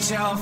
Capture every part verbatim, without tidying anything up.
bitch off.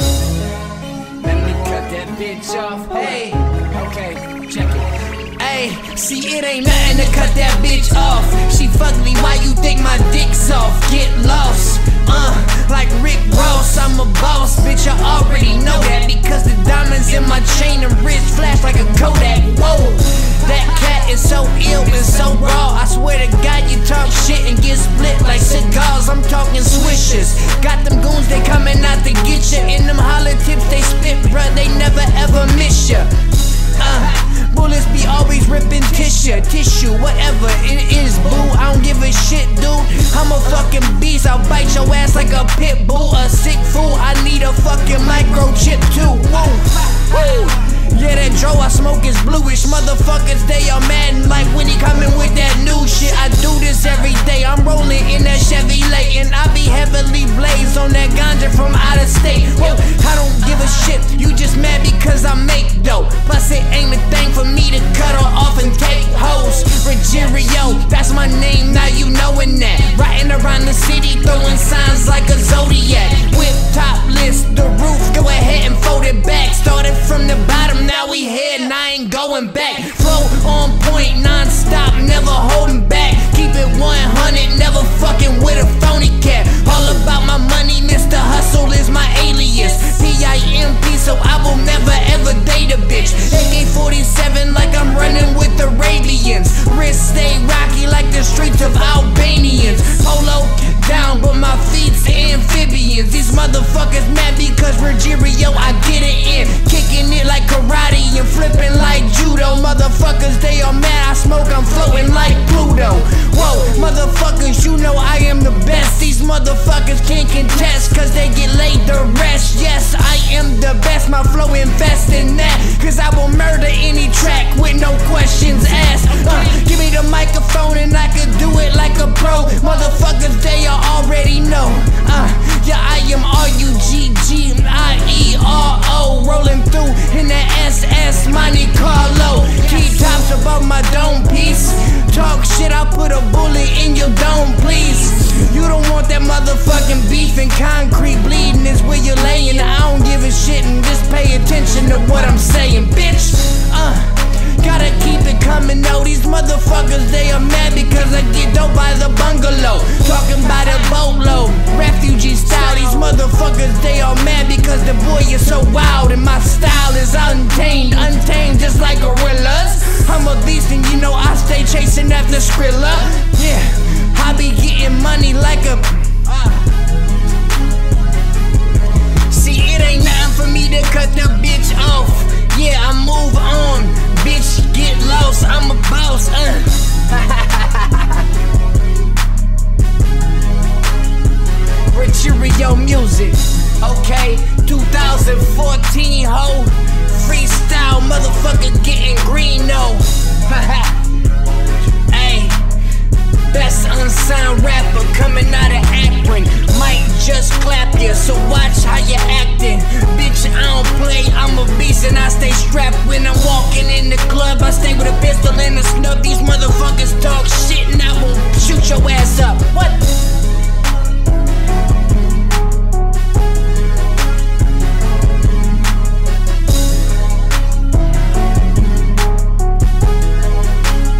Let me cut that bitch off. Hey, okay, check it. Hey, see, it ain't nothing to cut that bitch off. She fuck me, why you think my dick's off? Get lost, uh, like Rick Ross. I'm a boss, bitch, I already know that, because the diamonds in my chain and wrist flash like a Kodak. Whoa, that cat is so ill and so raw. I swear to God, you talk shit and get split like cigars. I'm talking swishers. Got them goons, they coming out to get ya. In them holler tips they spit, bruh, they never ever miss ya. Uh, bullets be always ripping tissue, tissue, whatever it is, boo. I don't give a shit, dude. I'm a fucking beast. I'll bite your ass like a pit bull, a sick fool. I need a fucking microchip too. Woo, woo. Yeah, that dro I smoke is bluish. Motherfuckers, they are mad like when he coming with that new shit. I do this every day. I'm rolling in that Chevy late, and I be heavily blazed on that ganja from out of state. Whoa, I don't give a shit. You just mad because I make dough. Plus it ain't a thing for me to cut her off and take hoes. Rogerio, that's my name, now you knowin' that. Riding around the city, throwing signs like a Zodiac. Whip topless, the roof, go ahead and fold it back. Started from the bottom, now we here and I ain't going back. Flow on point, non-stop, never holding back. Keep it one hundred, never fucking with a phony cat. All about my money, Mister Hustle is my alias. P I M P, so I will never ever date a bitch. A K forty-seven like I'm running with the Arabians. Wrist stay rocky like the streets of Albanians. Polo down, but my feet's amphibians. These motherfuckers mad because Rogerio, I get it in. Kicking it like karate and flipping like judo. Motherfuckers, they are mad, I smoke, I'm floating like Pluto. Whoa, motherfuckers, you know I am the best. These motherfuckers can't contest, cause they get laid the rest. Yes, I am the best, my flow invest in that, cause I will murder any track with no questions asked. uh, Give me the microphone and I can do it like a pro. Motherfuckers, they already know. uh, Yeah, I am R U G G I E R O, rolling through in that S S Monte Carlo. Key tops above my dome piece. Talk shit, I'll put a bullet in your dome, please. You don't want that motherfucking beef and concrete bleeding is where you're laying. I don't give a shit and just pay attention to what I'm saying, bitch. Uh, gotta keep it coming, though. These motherfuckers, they are mad because I get dope by the bungalow. Talking by the boatload, refugee style. These motherfuckers, they are mad because the boy is so wild and my style is untamed, untamed just like gorillas. I'm a beast and you know I stay chasing after Skrilla. Yeah, I be getting money like a uh. See, it ain't nothing for me to cut the bitch off. Yeah, I move on, bitch, get lost, I'm a boss, uh. Rogerio music, okay, two thousand fourteen, ho. Freestyle, motherfucker getting green, no. Hey, best unsigned rapper coming out of Akron. Might just clap ya, so watch how you acting. Bitch, I don't play, I'm a beast and I stay strapped when I'm walking in the club. I stay with a pistol and a snub. These